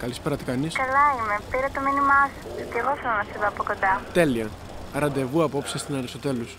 Καλησπέρα, τι κάνεις? Καλά είμαι. Πήρα το μήνυμά σου και εγώ θέλω να σε δω από κοντά. Τέλεια. Ραντεβού απόψε στην Αριστοτέλους.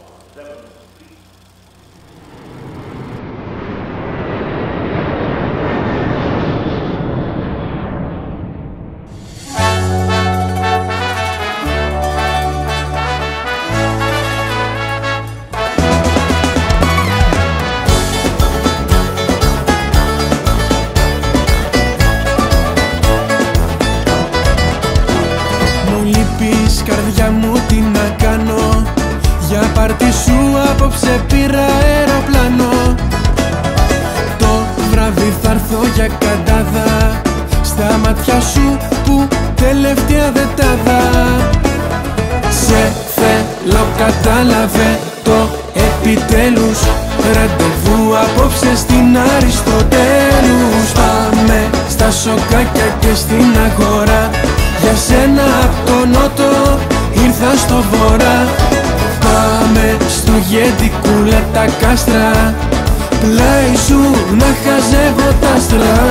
Καρδιά μου, τι να κάνω? Για πάρτι σου απόψε πήρα αεροπλάνο. Το βράδυ θα έρθω για καντάδα. Στα μάτια σου που τελευταία δετάδα. Σε θέλω, κατάλαβε το επιτέλους. Ραντεβού απόψε στην Αριστοτέλους. Πάμε στα σοκάκια και στην αγορά. Για σένα απ' το νότο ήρθα στο βορρά. Πάμε στο Γεντικούλα τα κάστρα. Πλάι σου να χαζεύω τα άστρα.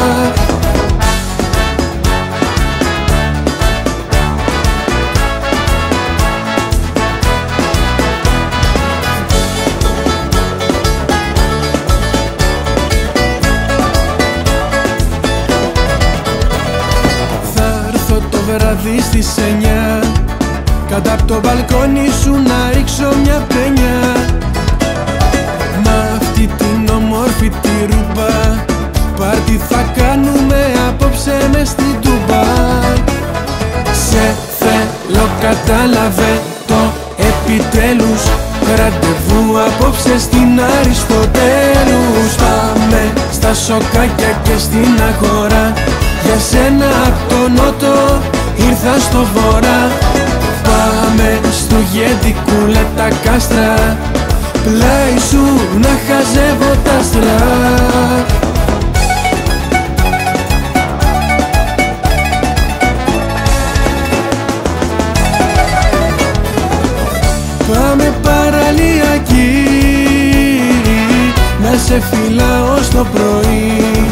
Βράδυ στις 9 κάτω απ' το μπαλκόνι σου να ρίξω μια πένια. Μ' αυτή την όμορφη τη ρούμπα πάρτι θα κάνουμε απόψε μες στην Τούμπα. Σε θέλω, κατάλαβε το επιτέλους. Ραντεβού απόψε στην Αριστοτέλους. Πάμε στα σοκάκια και στην αγορά. Για σένα απ' το νότο ήρθα στο βορρά. Πάμε στο Γεντικούλα τα κάστρα. Πλάι σου να χαζεύω τα άστρα. Πάμε παραλιακή να σε φυλάω στο πρωί.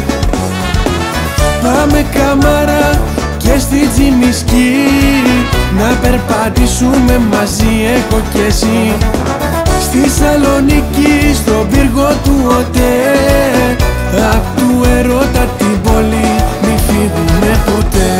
Πάμε Καμάρα και στη Τζιμισκή να περπατήσουμε μαζί εγώ και εσύ. Στη Σαλονίκη στον πύργο του ΟΤΕ. Απ' του ερώτα την πόλη μη φύγουμε ποτέ.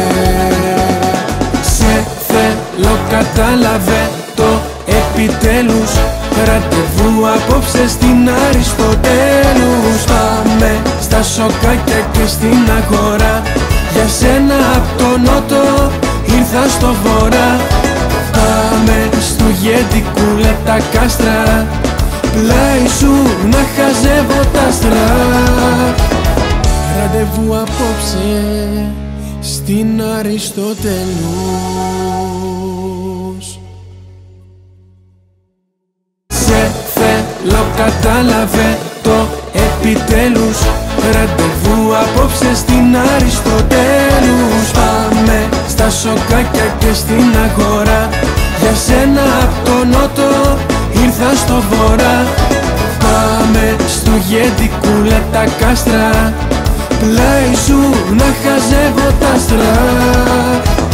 Σε θέλω, κατάλαβε το επιτέλους. Ραντεβού απόψε στην Αριστοτέλους. Πάμε στα σοκάκια και στην αγορά. Για σένα απ' το νότο ήρθα στο βορρά. Πάμε στο Γεντικούλα τα κάστρα. Πλάι σου να χαζεύω τα άστρα. Ραντεβού απόψε στην Αριστοτέλους. Σε θέλω, κατάλαβε το επιτέλους. Ραντεβού απόψε στην Αριστοτέλους. Πάμε στα σοκάκια και στην αγορά. Για σένα απ' το νότο ήρθα στο βορρά. Πάμε στο Γεντικούλα τα κάστρα. Πλάι σου να χαζεύω τα άστρα.